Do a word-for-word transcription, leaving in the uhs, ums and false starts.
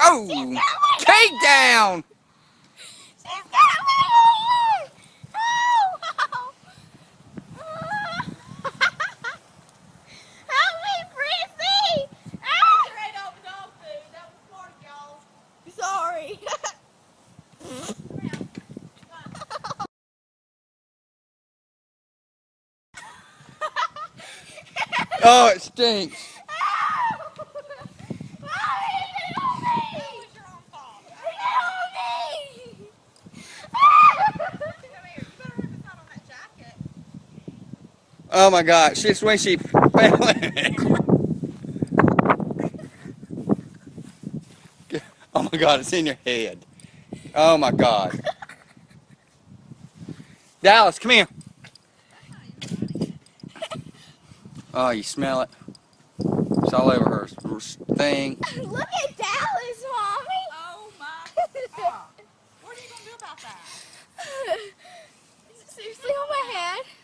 Oh! Takedown! She's got me! Oh! Help me, Prissy! Ah! Straight up dog food. That was smart, y'all. Sorry. Oh, it stinks. Oh my God, she's when she fell in it. Oh my God, it's in your head. Oh my God. Dallas, come here. Oh, you smell it? It's all over her thing. Look at Dallas, Mommy. Oh my God. What are you going to do about that? Seriously on my head.